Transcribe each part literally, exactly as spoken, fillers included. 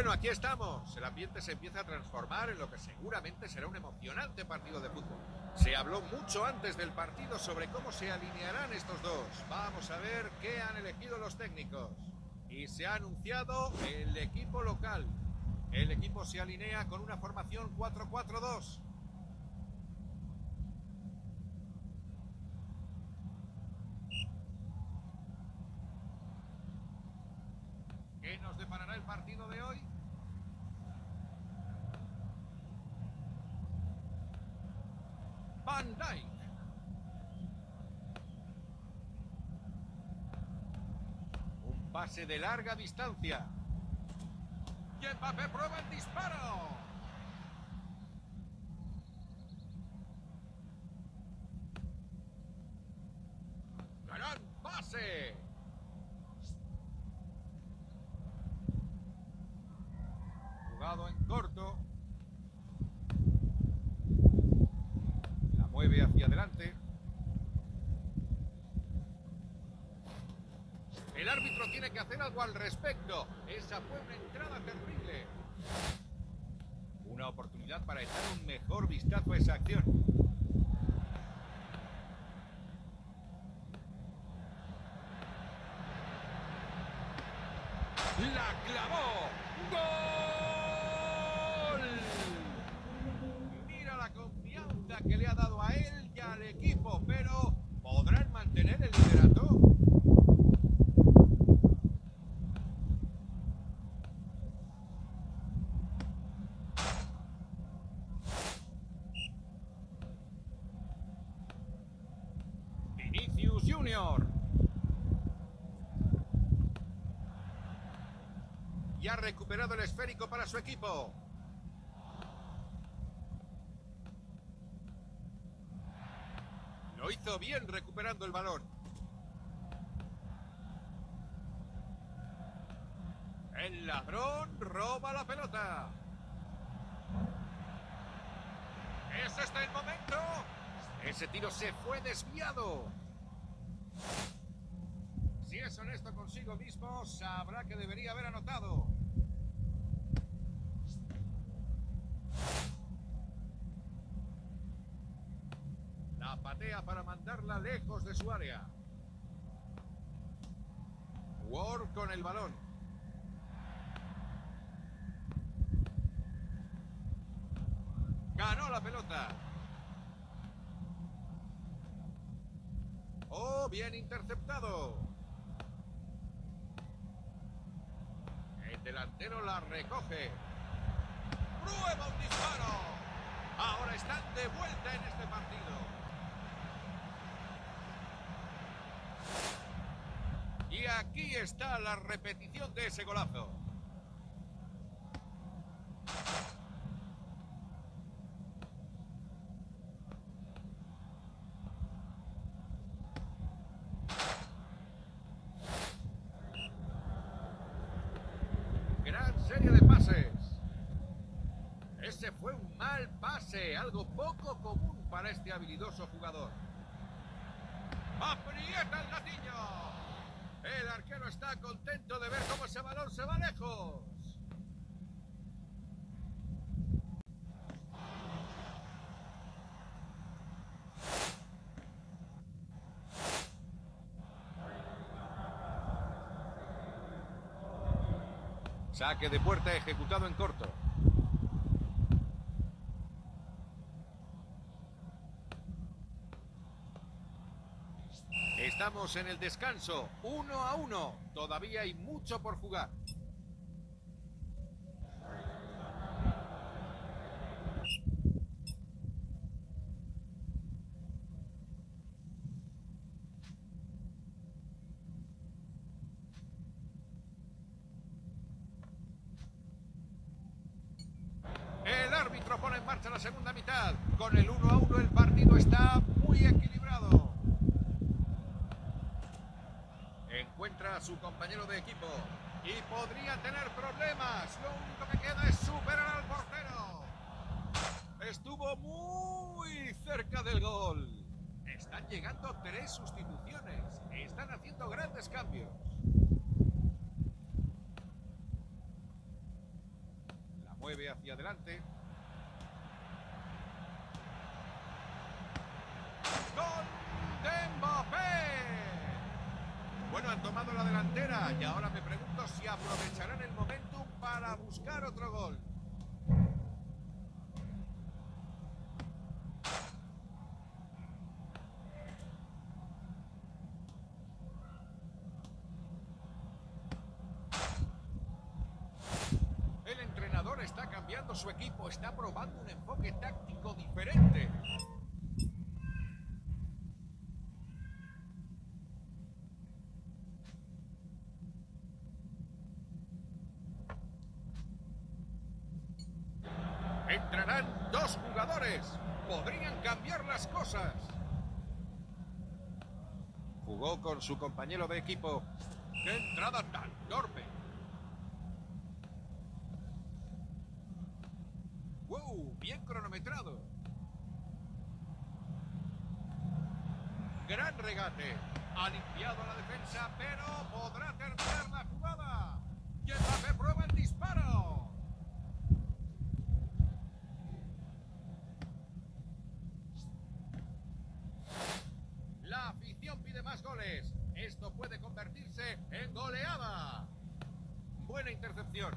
Bueno, aquí estamos. El ambiente se empieza a transformar en lo que seguramente será un emocionante partido de fútbol. Se habló mucho antes del partido sobre cómo se alinearán estos dos. Vamos a ver qué han elegido los técnicos. Y se ha anunciado el equipo local. El equipo se alinea con una formación cuatro cuatro dos. ¿Qué nos deparará el partido de hoy? Van Dijk. Un pase de larga distancia. Y Mbappé prueba el disparo. ¡Gran pase! Jugado en corto. La mueve hacia adelante. El árbitro tiene que hacer algo al respecto. Esa fue una entrada terrible. Una oportunidad para echar un mejor vistazo a esa acción. ¡La clavó! ¡Gol! Mira la confianza que le ha dado a él y al equipo, pero ¿podrán mantener el liderato? Vinicius Junior. Y ha recuperado el esférico para su equipo. Lo hizo bien recuperando el balón. El ladrón roba la pelota. ¿Es este el momento? Ese tiro se fue desviado. Si es honesto consigo mismo, sabrá que debería haber anotado. La patea para mandarla lejos de su área. Ward con el balón. Ganó la pelota. Oh, bien interceptado. El delantero la recoge. ¡Prueba un disparo! Ahora están de vuelta en este partido. Y aquí está la repetición de ese golazo. Gran serie de pases. Ese fue un mal pase, algo poco común para este habilidoso jugador. ¡Aprieta el gatillo! El arquero está contento de ver cómo ese balón se va lejos. Saque de puerta ejecutado en corto. Estamos en el descanso, uno a uno. Todavía hay mucho por jugar. El árbitro pone en marcha la segunda mitad. Con el uno a uno el partido está muy equilibrado. Encuentra a su compañero de equipo y podría tener problemas. Lo único que queda es superar al portero. Estuvo muy cerca del gol. Están llegando tres sustituciones. Están haciendo grandes cambios. mueve hacia adelante. ¡Gol de Mbappé! Bueno, han tomado la delantera y ahora me pregunto si aprovecharán el momentum para buscar otro gol. El entrenador está cambiando su equipo, está probando un enfoque táctico diferente. Entrarán dos jugadores. Podrían cambiar las cosas. Jugó con su compañero de equipo. ¡Qué entrada tan torpe! ¡Wow! Bien cronometrado. Gran regate. Ha limpiado la defensa, pero podrá terminar la jugada. Y Mbappé prueba el disparo. La afición pide más goles. Esto puede convertirse en goleada. Buena intercepción.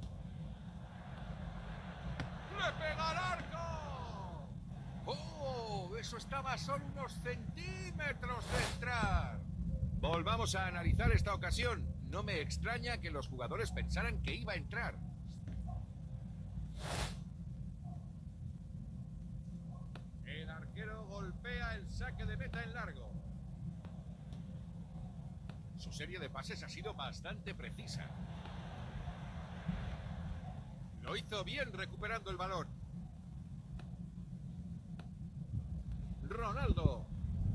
¡Le pega al arco! ¡Oh! Eso estaba a solo unos centímetros de entrar. Volvamos a analizar esta ocasión. No me extraña que los jugadores pensaran que iba a entrar. El arquero golpea el saque de meta en largo. Su serie de pases ha sido bastante precisa. Lo hizo bien recuperando el balón. Ronaldo.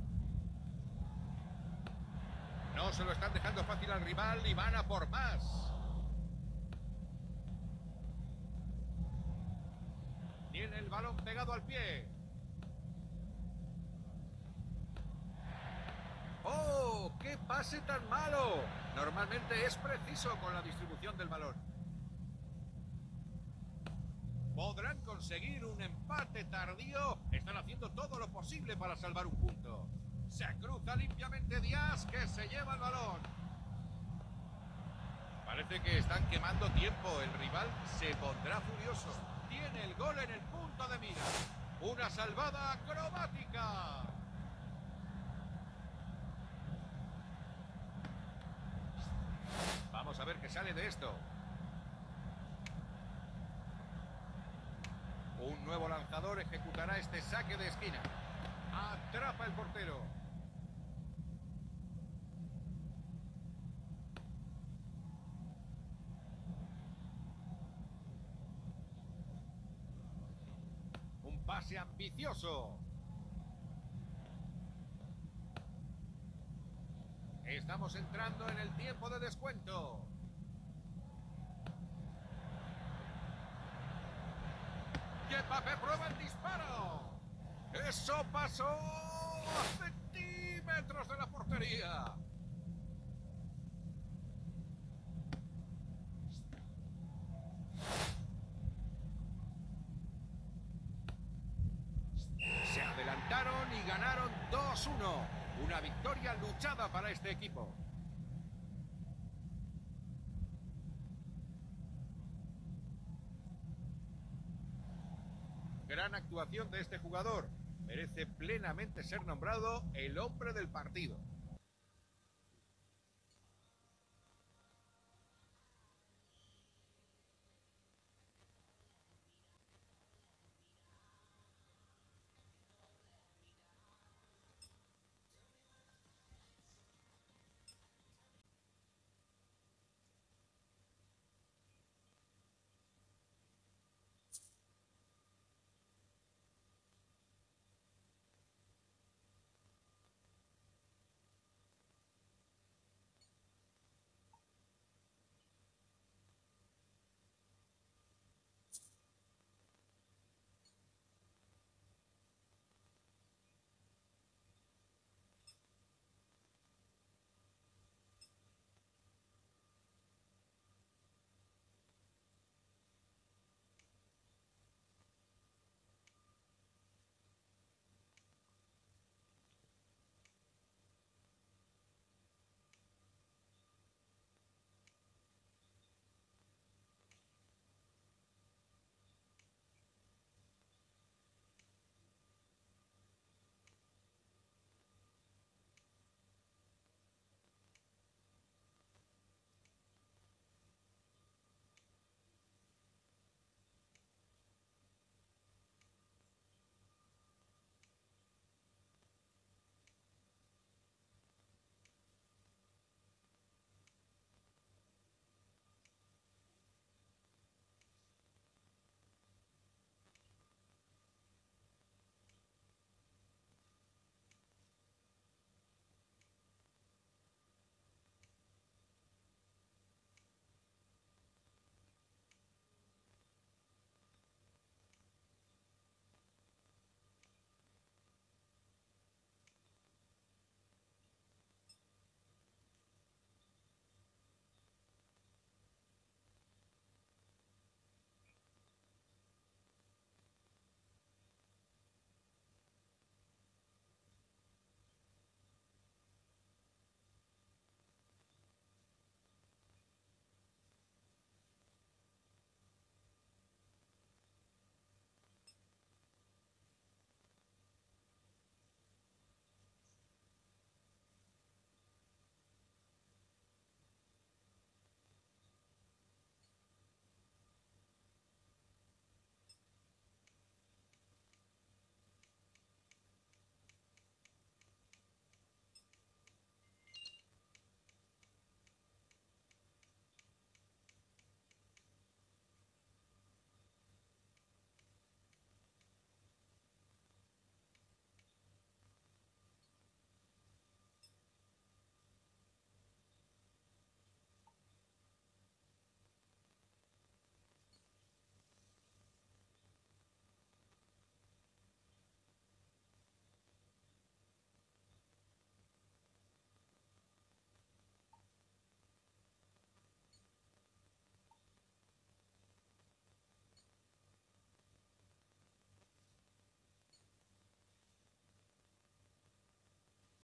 No se lo están dejando fácil al rival y van a por más. Tiene el balón pegado al pie. ¡Oh! ¡Qué pase tan malo! Normalmente es preciso con la distribución del balón. ¿Podrán conseguir un empate tardío? Están haciendo todo lo posible para salvar un punto. Se cruza limpiamente Díaz, que se lleva el balón. Parece que están quemando tiempo. El rival se pondrá furioso. Tiene el gol en el punto de mira. Una salvada acrobática. Vamos a ver qué sale de esto. Un nuevo lanzador ejecutará este saque de esquina. Atrapa el portero. Un pase ambicioso. Estamos entrando en el tiempo de descuento. Y Mbappé prueba el disparo. Eso pasó a centímetros de la portería. Se adelantaron y ganaron dos uno. Una victoria luchada para este equipo. Gran actuación de este jugador. Merece plenamente ser nombrado el hombre del partido.